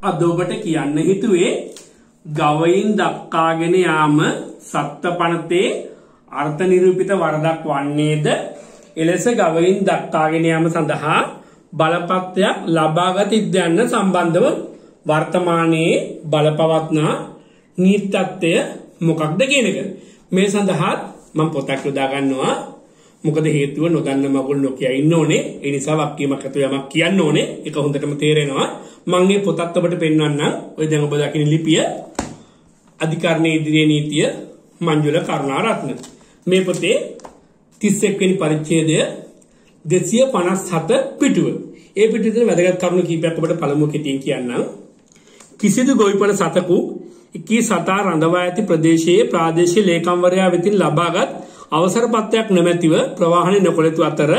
අද ඔබට කියන්න හිතුවේ ගවයින් දක්කාගෙන යාම සත්ත්ව පනතේ අර්ථ නිරූපිත වරදක් වන්නේද? එලෙස ගවයින් දක්කාගෙන යාම සඳහා බලපත්‍රයක් ලබාගත යුතු යන සම්බන්ධව වර්තමානයේ බලපවත්නා නීතිත්වය මොකක්ද කියන එක. මේ සඳහා මම පොතක් යොදා ගන්නවා. මොකද හේතුව නොදන්න මගුල් නොකිය ඉන්න ඕනේ. ඒ නිසා වාක්‍යයක් අතු යමක් කියන්න ඕනේ. ඒක හොඳටම තේරෙනවා. මම මේ පොතත් ඔබට පෙන්වන්නම්. ඔය දැන් ඔබ දකින ලිපිය අධිකරණ ඉදිරියේ නීතිය මංජුල කරුණාරත්න. මේ පොතේ 31 වෙනි පරිච්ඡේදය 257 පිටුව. ඒ පිටුවේ වැදගත් කරුණු කිහිපයක් ඔබට පළමුව කෙටියෙන් කියන්නම්. කිසිදු ගොවිපළ සතකු එකී සතා රඳවා ඇති ප්‍රදේශයේ ප්‍රාදේශීය ලේකම්වරයා වෙතින් ලබාගත් අවසර පත්‍රයක් නොමැතිව ප්‍රවාහනය නොකළ අතර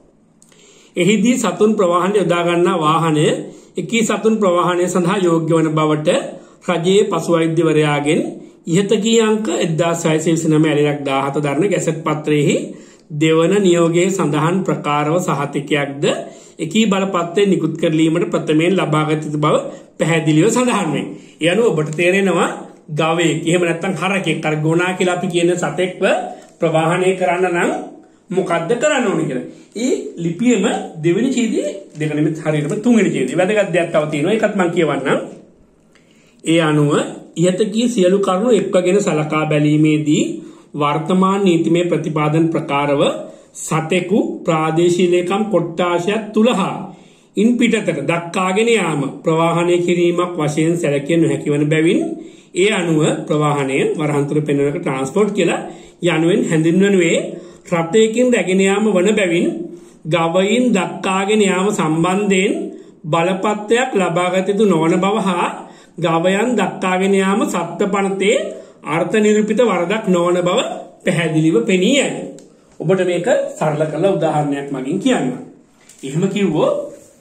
එහිදී සතුන් ප්‍රවාහනය යොදා ගන්නා වාහනය එකී සතුන් ප්‍රවාහනය සඳහා යෝග්‍ය වන බවට රජයේ පශු වෛද්‍යවරයාගෙන් ඉහත කී අංක 1629 17 දරන ගැසට් පත්‍රයේහි දෙවන නියෝගයේ සඳහන් ප්‍රකාරව සහතිකයක්ද එකී බලපත්‍රයේ නිකුත් කරලීමට ප්‍රථමයෙන් ලබාගත යුතු බව පැහැදිලිව සඳහන් වේ. ඒ අනුව ඔබට තේරෙනවා ගවයෙක් එහෙම නැත්නම් හරකෙක් අර ගෝනා කියලා අපි කියන සතෙක්ව ප්‍රවාහනය කරන්න නම් මොකද්ද කරන්න ඕනේ කියලා. ඒ ලිපියෙම දෙවෙනි ඡේදයේ දෙක නෙමෙයි හරියටම තුන්වෙනි ඡේදයේ වැදගත් දෙයක් තව තියෙනවා. ඒකත් මම කියවන්නම්. ඒ අනුව ඉහත කී සියලු කරුණු එක්වගෙන සලකා බැලීමේදී වර්තමාන නීතිමය ප්‍රතිපාදන ප්‍රකාරව සතෙකු ප්‍රාදේශීය ලේකම් කොට්ටාශයක් තුල හා ඉන් පිටතට දක්කාගෙන යාම ප්‍රවාහනය කිරීමක් වශයෙන් සැලකිය නොහැකි වන බැවින් ඒ අනුව ප්‍රවාහනය වරහන්තුර පෙන්වනක ට්‍රාන්ස්පෝර්ට් කියලා යනුවෙන් හැඳින්වනුවේ රථයකින් රැගෙන යාම වන බැවින් ගවයින් දක්කාගෙන යාම සම්බන්ධයෙන් බලපත්‍රයක් ලබාගත යුතු නොවන බව හා ගවයන් දක්කාගෙන යාම සත්ත්ව පනතේ අර්ථ නිරූපිත වරදක් නොවන බව පැහැදිලිව පෙනී යයි. ඔබට මේක සරල කරලා උදාහරණයක් මගින් කියන්න. එහෙම කිව්වොත්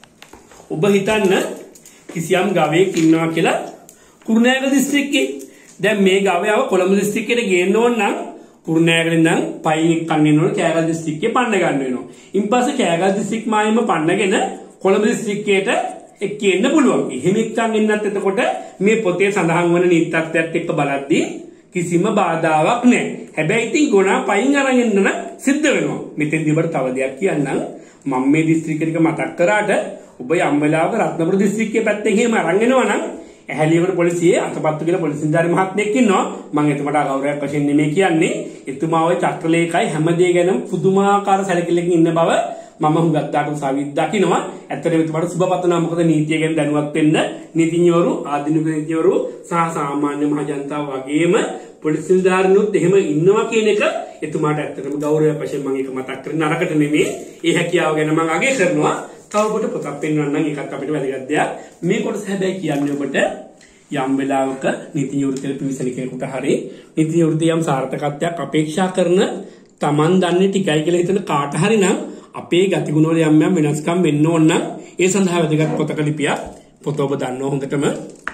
ඔබ හිතන්න කිසියම් ගවයෙක් ඉන්නවා කියලා කුරුණෑගල දිස්ත්‍රික්කේ. දැන් මේ ගවයාව කොළඹ දිස්ත්‍රික්කයට ගේන්න ඕන නම් කුරුණෑගල ඉඳන් පයින් එක්කන් එන්න ඕන කෑගල් දිස්ත්‍රික්කේ පන්න ගන්න වෙනවා. ඊපස්සේ කෑගල් දිස්ත්‍රික් මායිම පන්නගෙන කොළඹ දිස්ත්‍රික්කයට එක්කෙන්න පුළුවන්. එහෙම එක්කන් එන්නත් එතකොට මේ පොතේ සඳහන් වන නීතිත්වයට එක්ක බලද්දී කිසිම බාධාවක් නැහැ. හැබැයි ඉතින් ගොනා පයින් අරන් එන්න නම් සිද්ධ වෙනවා. මෙතෙන්දී ඔබට තව දෙයක් කියන්නම්. මම මේ දිස්ත්‍රික්කෙක මතක් කරාට ඔබ යම් වෙලාවක රත්නපුර දිස්ත්‍රික්කයේ පැත්තෙන් එහෙම අරන් එනවා නම් ඇහැලියකට පොලිසියේ අතපත්තු කියලා පොලිස් නිලධාරි මහත්මයෙක් ඉන්නවා. මම එතුමාට ගෞරවයක් වශයෙන් නෙමෙයි කියන්නේ. එතුමා ওই චක්‍රලේඛයි හැමදේ ගැනම පුදුමාකාර සැලකිල්ලකින් ඉන්න බව මම හුඟක්දාට උසාවිත් දකිනවා. ඇත්තටම එතුමාට සුබ පතනවා. මොකද නීතිය ගැන දැනුවත් වෙන්න නීතිඥවරු, ආධුනික නීතිඥවරු සහ සාමාන්‍ය මහ ජනතාව වගේම පොලිස් නිලධාරීනුත් එහෙම ඉන්නවා කියන එක එතුමාට ඇත්තටම ගෞරවයක් වශයෙන් මම ඒක මතක් කරන්නේ නරකට නෙමෙයි. ඒ හැකියාව ගැන මම අගය කරනවා. තව ඔබට පොතක් පෙන්වන්නම්. ඒකත් අපිට වැදගත් දෙයක්. මේ කොටස හැබැයි කියන්නේ ඔබට යම් වෙලාවක නීති වෘත්තිය පිවිසෙන කෙනෙකුට හරි නීති වෘත්තිය යම් සාර්ථකත්වයක් අපේක්ෂා කරන Taman දන්නේ ටිකයි කියලා හිතන කාට හරි නම් අපේ ගතිගුණ වල යම් යම් වෙනස්කම් වෙන්න ඕන නම් ඒ සඳහා වැදගත් පොතක ලිපියක්. පොත ඔබ දන්නවා හොඳටම.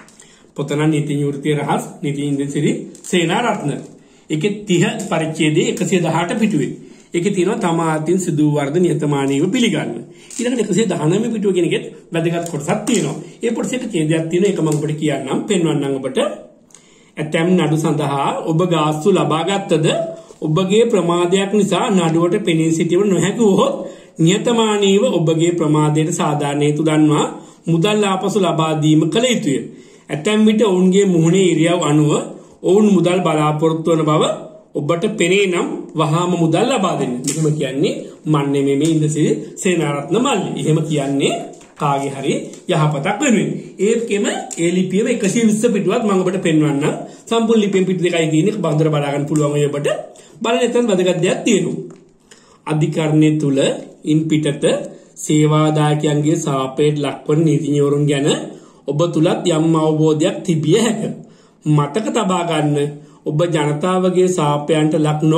පොත නම් නීති වෘත්තිය රහස් නීති ඉන්දිසිරි සේනාරත්න. ඒකේ 30 පරිච්ඡේදයේ 118 පිටුවේ. ඒකේ තියෙනවා තමා අතින් සිදු වූ වර්ධ නිහතමානීව පිළිගන්න. ඊළඟට 119 පිටුව කියන එකෙත් වැදගත් කොටසක් තියෙනවා. ඒ කොටසේ එක ඡේදයක් තියෙනවා. ඒක මම ඔබට කියන්නම්, පෙන්වන්නම් ඔබට. ඇතැම් නඩු සඳහා ඔබ ගාස්තු ලබාගත්තද ඔබගේ ප්‍රමාදයක් නිසා නඩුවට පෙනී සිටිව නොහැකි වූහොත් නිහතමානීව ඔබගේ ප්‍රමාදයට සාධාරණ හේතු දන්වා මුදල් ආපසු ලබා දීම කළ යුතුය. ඇතැම් විට ඔවුන්ගේ මුහුණේ ඉරියව් අනුව ඔවුන් මුදල් බලාපොරොත්තු වන බව ඔබට පෙනේ නම් වහාම මුදල් ලබා දෙන්න. මෙහෙම කියන්නේ මන්නේ මේ ඉන්දසිරි සේනාරත්න මල්ලි. එහෙම කියන්නේ කාගේ හරි යහපතක් වෙනුවෙන්. ඒකෙම ඒ ලිපියම 120 පිටුවක් මම ඔබට පෙන්වන්නම්. සම්පූර්ණ ලිපියෙන් පිටු දෙකයි තියෙන්නේ. බඳුර බලා ගන්න පුළුවන් ඔය ඔබට. බලන්න එතන වැදගත් දෙයක් තියෙනවා. අධිකරණය තුල ඉන් පිටත සේවාදායකයන්ගේ සාපේට ලක්වන නීතිඥවරුන් ගැන ඔබ තුලත් යම් අවබෝධයක් තිබිය හැකිය. මතක තබා ගන්න ඔබ ජනතාවගේ සාපයන්ට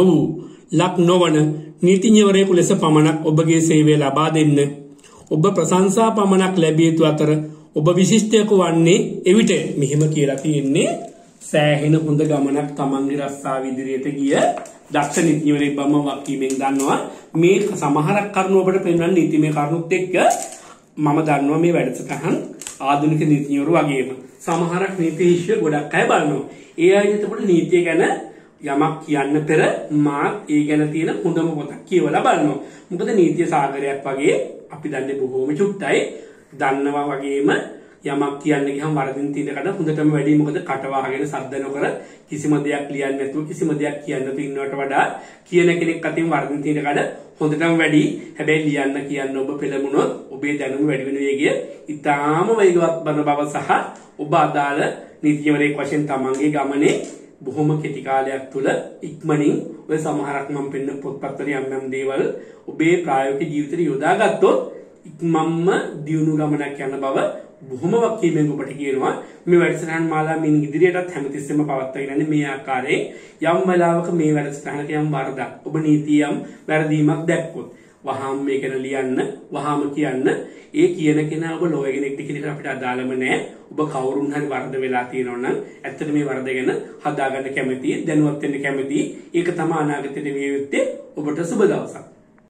ලක් නොවන නීතිඥවරයෙකු ලෙස පමණක් ඔබගේ සේවය ලබා දෙන්න. ඔබ ප්‍රශංසා පමණක් ලැබිය යුතු අතර ඔබ විශිෂ්ටයෙකු වන්නේ එවිට. මෙහෙම කියලා තියෙන්නේ සෑහෙන හොඳ ගමනක් තමන්ගේ රස්සාව ඉදිරියට ගිය දක්ෂ නීතිඥවරයෙක් බව මම වක්කීමෙන් දන්නවා. මේ සමහරක් කරුණු ඔබට පෙන්වන්න නීතිමය කරුණුත් එක්ක මම දන්නවා මේ වැඩසටහන් ආධුනික නීතිඥවරු වගේම සමහරක් නීති විශ්ව ගොඩක් අය බලනවා. ඒ අය එතකොට නීතිය ගැන යමක් කියන්න පෙර මාත් ඒ ගැන තියෙන හොඳම පොතක් කියවලා බලනවා. මොකද නීතිය සාගරයක් වගේ අපි දන්නේ බොහෝම චුට්ටයි. දන්නවා වගේම යමක් කියන්න ගියම වරදින් තියෙන කඩ හොඳටම වැඩි. මොකද කට වහගෙන සද්ද නොකර කිසිම දෙයක් ලියන්නේ නැතුව කිසිම දෙයක් කියන්න නැතුව ඉන්නවට වඩා කියන කෙනෙක් අතින් වරදින් තියෙන කඩ හොඳටම වැඩි. හැබැයි ලියන්න කියන්න ඔබ පෙළඹුණොත් ඔබේ දැනුම වැඩි වෙන වේගය ඉතාම වේගවත් බව සහ ඔබ අදාළ නීතිඥවරයෙක් වශයෙන් තමන්ගේ ගමනේ බොහොම කෙටි කාලයක් තුල ඉක්මනින් ඔය සමහරක් මම පෙන්න පොත්පත්වල යම් දේවල් ඔබේ ප්‍රායෝගික ජීවිතේ යොදාගත්තොත් ඉක්මම්ම දියුණු ගමනක් යන බව බොහොම වක්කීමෙන් ඔබට කියනවා. මේ වැඩසටහන් මාලාවෙන් ඉදිරියටත් හැමතිස්සෙම පවත්වාගෙන යන්නේ මේ ආකාරයෙන්. යම් වෙලාවක මේ වැඩසටහනක යම් වරදක් ඔබ නීතියම් වැරදීමක් දැක්කොත් වහාම මේක ගැන ලියන්න, වහාම කියන්න. ඒ කියන කෙනා ඔබ ලෝය කෙනෙක්ද කියන එක අපිට අදාළම නැහැ. ඔබ කවුරුන් හරි වරද වෙලා තියෙනවා නම් ඇත්තට මේ වරද ගැන හදාගන්න කැමතියි, දැනුවත් වෙන්න කැමතියි. ඒක තමයි අනාගතයේ විය යුත්තේ. ඔබට සුබ දවසක්.